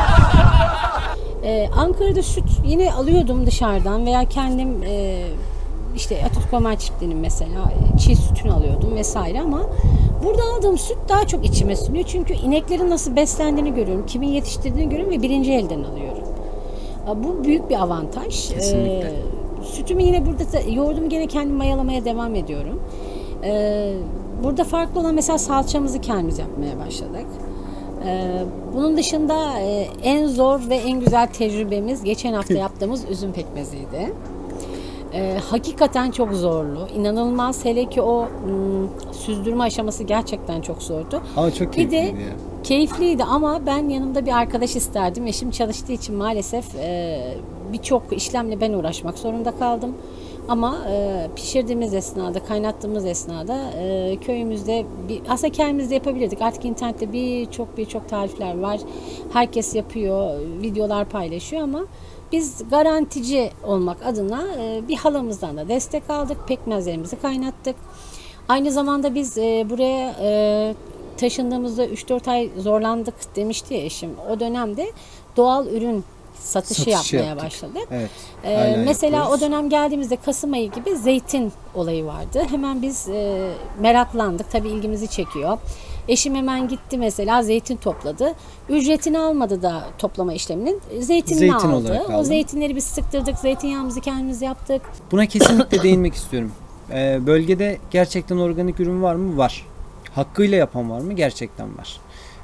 ee, Ankara'da süt yine alıyordum dışarıdan veya kendim e, işte Atatürk Orman Çiftliği'nin mesela çiğ sütünü alıyordum vesaire ama burada aldığım süt daha çok içime siniyor. Çünkü ineklerin nasıl beslendiğini görüyorum, kimin yetiştirdiğini görüyorum ve birinci elden alıyorum. Bu büyük bir avantaj. Kesinlikle. Ee, sütümü yine burada, yoğurdumu gene kendim mayalamaya devam ediyorum. Ee, burada farklı olan mesela salçamızı kendimiz yapmaya başladık. Ee, bunun dışında e, en zor ve en güzel tecrübemiz geçen hafta yaptığımız üzüm pekmeziydi. Ee, hakikaten çok zorlu, inanılmaz. Hele ki o ım, süzdürme aşaması gerçekten çok zordu. Ama çok Bir keyifliydi de ya. keyifliydi ama ben yanımda bir arkadaş isterdim. Eşim çalıştığı için maalesef e, birçok işlemle ben uğraşmak zorunda kaldım. Ama e, pişirdiğimiz esnada, kaynattığımız esnada e, köyümüzde bir, aslında kendimiz de yapabilirdik. Artık internette birçok birçok tarifler var. Herkes yapıyor, videolar paylaşıyor ama biz garantici olmak adına e, bir halamızdan da destek aldık. Pekmezlerimizi kaynattık. Aynı zamanda biz e, buraya e, taşındığımızda üç dört ay zorlandık demişti ya eşim. O dönemde doğal ürün satışı, Satışı yapmaya yaptık. başladık. Evet. Ee, hala mesela yapıyoruz. o dönem geldiğimizde Kasım ayı gibi zeytin olayı vardı. Hemen biz e, meraklandık. Tabii ilgimizi çekiyor. Eşim hemen gitti mesela zeytin topladı. Ücretini almadı da toplama işleminin. Zeytinini Zeytin aldı. olarak O aldım. zeytinleri biz sıktırdık. Zeytinyağımızı kendimiz yaptık. Buna kesinlikle değinmek istiyorum. Ee, bölgede gerçekten organik ürün var mı? Var. Hakkıyla yapan var mı? Gerçekten var.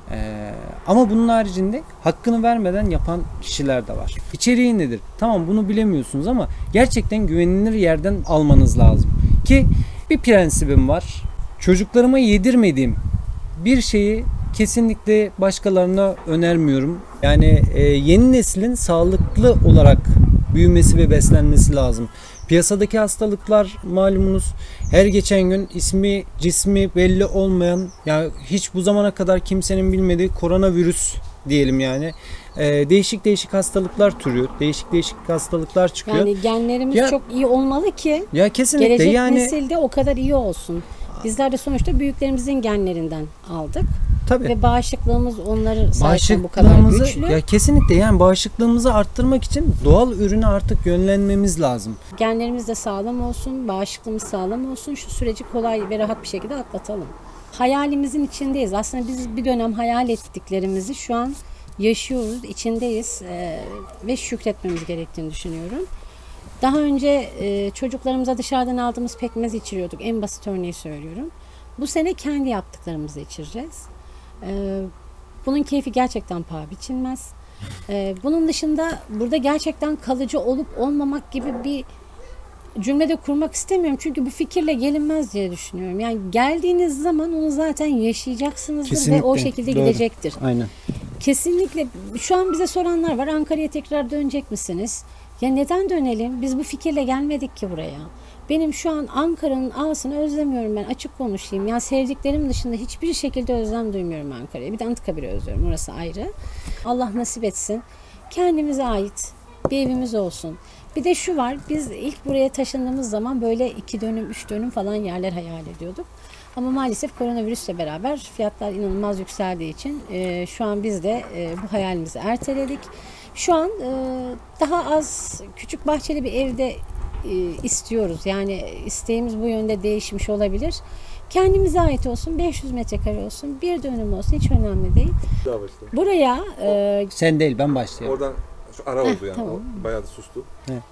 Ee, ama bunun haricinde hakkını vermeden yapan kişiler de var. İçeriği nedir? Tamam, bunu bilemiyorsunuz ama gerçekten güvenilir yerden almanız lazım. Ki bir prensibim var. Çocuklarıma yedirmediğim bir şeyi kesinlikle başkalarına önermiyorum. Yani e, yeni neslin sağlıklı olarak büyümesi ve beslenmesi lazım. Piyasadaki hastalıklar malumunuz her geçen gün ismi cismi belli olmayan, yani hiç bu zamana kadar kimsenin bilmediği koronavirüs diyelim yani. Ee, değişik değişik hastalıklar türüyor. Değişik değişik hastalıklar çıkıyor. Yani genlerimiz Ya- çok iyi olmalı ki Ya kesinlikle gelecek yani nesil de o kadar iyi olsun. Bizler de sonuçta büyüklerimizin genlerinden aldık. tabii. Ve bağışıklığımız onları sayesinde bu kadar Bağışıklığımızı, güçlü. ya kesinlikle yani bağışıklığımızı arttırmak için doğal ürüne artık yönlenmemiz lazım. Genlerimiz de sağlam olsun, bağışıklığımız sağlam olsun. Şu süreci kolay ve rahat bir şekilde atlatalım. Hayalimizin içindeyiz. Aslında biz bir dönem hayal ettiklerimizi şu an yaşıyoruz, içindeyiz ee, ve şükretmemiz gerektiğini düşünüyorum. Daha önce e, çocuklarımıza dışarıdan aldığımız pekmez içiriyorduk. En basit örneği söylüyorum. Bu sene kendi yaptıklarımızı içireceğiz. Ee, bunun keyfi gerçekten paha biçilmez. Ee, bunun dışında burada gerçekten kalıcı olup olmamak gibi bir cümlede kurmak istemiyorum. Çünkü bu fikirle gelinmez diye düşünüyorum. Yani geldiğiniz zaman onu zaten yaşayacaksınızdır Kesinlikle, ve o şekilde doğru. gidecektir. Aynen. Kesinlikle. Şu an bize soranlar var. Ankara'ya tekrar dönecek misiniz? Ya neden dönelim? Biz bu fikirle gelmedik ki buraya. Benim şu an Ankara'nın ağasını özlemiyorum ben. Açık konuşayım. Ya sevdiklerim dışında hiçbir şekilde özlem duymuyorum Ankara'ya. Bir de Anıtkabir'i özlüyorum. Orası ayrı. Allah nasip etsin. Kendimize ait bir evimiz olsun. Bir de şu var. Biz ilk buraya taşındığımız zaman böyle iki dönüm, üç dönüm falan yerler hayal ediyorduk. Ama maalesef koronavirüsle beraber fiyatlar inanılmaz yükseldiği için e, şu an biz de e, bu hayalimizi erteledik. Şu an e, daha az küçük bahçeli bir evde e, istiyoruz. Yani isteğimiz bu yönde değişmiş olabilir. Kendimize ait olsun, beş yüz metrekare olsun, bir dönüm olsun, hiç önemli değil. Daha başla. Buraya e, Sen değil, ben başlayayım. Oradan şu ara oldu yani. tamam. O bayağı da sustu.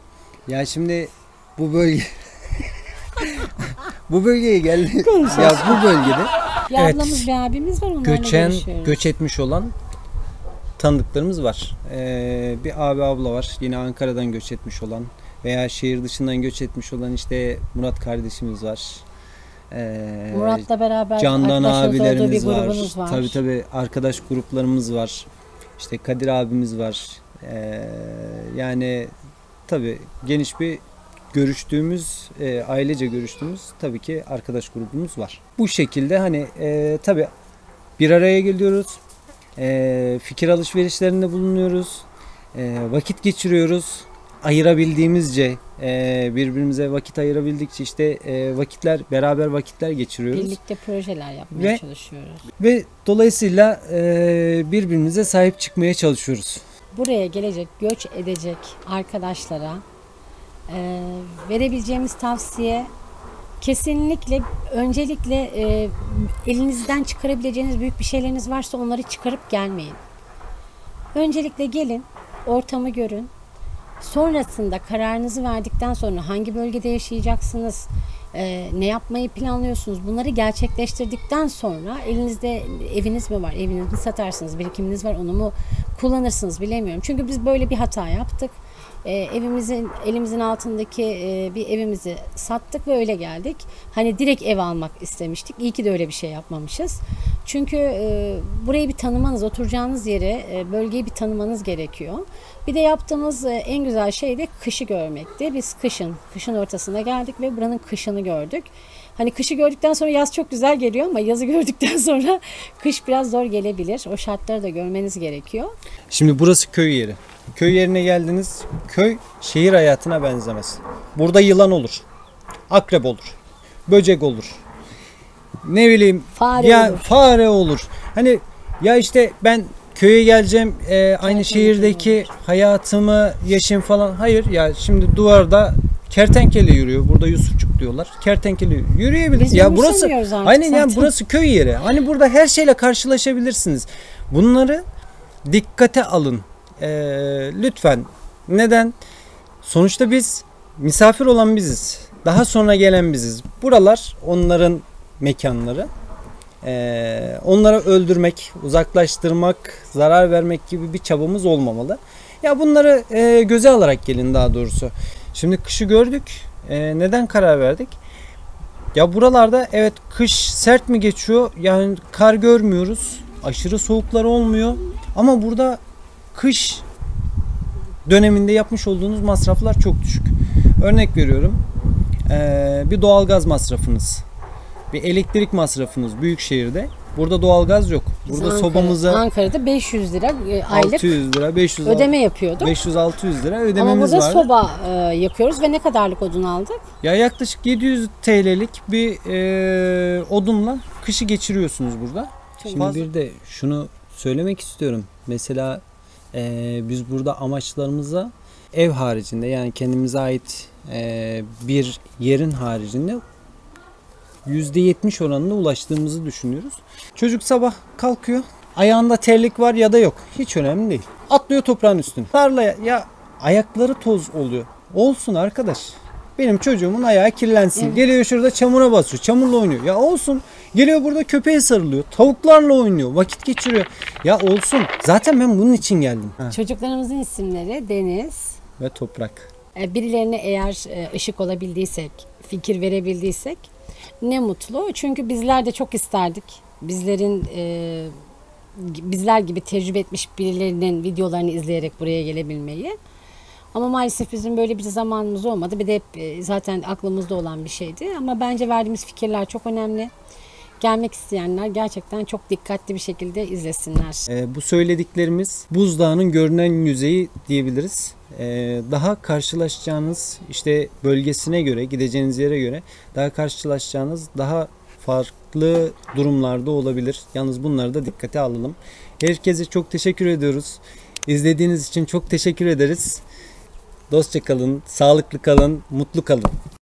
Ya şimdi bu bölge bu bölgeye geldi. Ya bu bölgede ya Evet. ablamız bir abimiz var, onlarla göçen, görüşüyoruz. göç etmiş olan tanıdıklarımız var. Ee, bir abi abla var. Yine Ankara'dan göç etmiş olan veya şehir dışından göç etmiş olan işte Murat kardeşimiz var. Ee, Murat'la beraber Candan arkadaşınız olduğu bir abilerimiz var. grubunuz var. Tabii tabii arkadaş gruplarımız var. İşte Kadir abimiz var. Ee, yani tabii geniş bir görüştüğümüz, e, ailece görüştüğümüz tabii ki arkadaş grubumuz var. Bu şekilde hani e, tabii bir araya geliyoruz. E, fikir alışverişlerinde bulunuyoruz. E, vakit geçiriyoruz. Ayırabildiğimizce e, birbirimize vakit ayırabildikçe işte e, vakitler beraber vakitler geçiriyoruz. Birlikte projeler yapmaya Ve- çalışıyoruz. Ve dolayısıyla e, birbirimize sahip çıkmaya çalışıyoruz. Buraya gelecek, göç edecek arkadaşlara e, verebileceğimiz tavsiye kesinlikle öncelikle e, elinizden çıkarabileceğiniz büyük bir şeyleriniz varsa onları çıkarıp gelmeyin. Öncelikle gelin, ortamı görün. Sonrasında kararınızı verdikten sonra hangi bölgede yaşayacaksınız, e, ne yapmayı planlıyorsunuz, bunları gerçekleştirdikten sonra elinizde eviniz mi var, evinizi mi satarsınız, birikiminiz var, onu mu kullanırsınız bilemiyorum. Çünkü biz böyle bir hata yaptık. E, evimizin elimizin altındaki e, bir evimizi sattık ve öyle geldik. Hani direkt ev almak istemiştik. İyi ki de öyle bir şey yapmamışız. Çünkü e, burayı bir tanımanız, oturacağınız yeri, e, bölgeyi bir tanımanız gerekiyor. Bir de yaptığımız e, en güzel şey de kışı görmekti. Biz kışın, kışın ortasına geldik ve buranın kışını gördük. Hani kışı gördükten sonra yaz çok güzel geliyor ama yazı gördükten sonra kış biraz zor gelebilir. O şartları da görmeniz gerekiyor. Şimdi burası köy yeri. Köy yerine geldiniz. Köy şehir hayatına benzemez. Burada yılan olur. Akrep olur. Böcek olur. Ne bileyim Fare ya olur. fare olur. Hani ya işte ben köye geleceğim e, aynı şehirdeki hayatımı yaşayayım falan. Hayır ya şimdi duvarda kertenkele yürüyor. Burada Yusufçuk diyorlar. Kertenkele yürüyebilir. Biz Ya burası umursamıyoruz artık aynen ya zaten. burası köy yeri. Hani burada her şeyle karşılaşabilirsiniz. Bunları dikkate alın. Ee, lütfen. Neden? Sonuçta biz misafir olan biziz. Daha sonra gelen biziz. Buralar onların mekanları. Ee, onlara öldürmek, uzaklaştırmak, zarar vermek gibi bir çabamız olmamalı. Ya bunları e, göze alarak gelin daha doğrusu. Şimdi kışı gördük. E, neden karar verdik? Ya buralarda evet kış sert mi geçiyor? Yani kar görmüyoruz. Aşırı soğuklar olmuyor. Ama burada kış döneminde yapmış olduğunuz masraflar çok düşük. Örnek veriyorum. E, bir doğalgaz masrafınız, bir elektrik masrafınız büyük şehirde. Burada doğalgaz yok. Burada Ankara, sobamıza Ankara'da beş yüz lira e, aylık altı yüz lira, beş yüz ödeme yapıyorduk. beş yüz altı yüz lira Ama ödememiz burada vardı. soba e, yakıyoruz ve ne kadarlık odun aldık? Ya yaklaşık yedi yüz T L'lik bir e, odunla kışı geçiriyorsunuz burada. Şimdi Fazla- bir de şunu söylemek istiyorum. Mesela e, biz burada amaçlarımıza ev haricinde, yani kendimize ait e, bir yerin haricinde yüzde yetmiş oranında ulaştığımızı düşünüyoruz. Çocuk sabah kalkıyor. Ayağında terlik var ya da yok. Hiç önemli değil. Atlıyor toprağın üstüne. Tarlaya, ya ayakları toz oluyor. Olsun arkadaş. Benim çocuğumun ayağı kirlensin. Evet. Geliyor şurada çamura basıyor. Çamurla oynuyor. Ya olsun. Geliyor burada köpeğe sarılıyor. Tavuklarla oynuyor. Vakit geçiriyor. Ya olsun. Zaten ben bunun için geldim. Ha. Çocuklarımızın isimleri Deniz. Ve toprak. E, Birilerine eğer e, ışık olabildiysek, fikir verebildiysek ne mutlu. Çünkü bizler de çok isterdik. Bizlerin e, bizler gibi tecrübe etmiş birilerinin videolarını izleyerek buraya gelebilmeyi. Ama maalesef bizim böyle bir zamanımız olmadı. Bir de hep e, zaten aklımızda olan bir şeydi. Ama bence verdiğimiz fikirler çok önemli. Gelmek isteyenler gerçekten çok dikkatli bir şekilde izlesinler. Ee, bu söylediklerimiz buzdağının görünen yüzeyi diyebiliriz. Ee, daha karşılaşacağınız işte bölgesine göre, gideceğiniz yere göre daha karşılaşacağınız daha farklı durumlarda olabilir. Yalnız bunları da dikkate alalım. Herkese çok teşekkür ediyoruz. İzlediğiniz için çok teşekkür ederiz. Dostça kalın, sağlıklı kalın, mutlu kalın.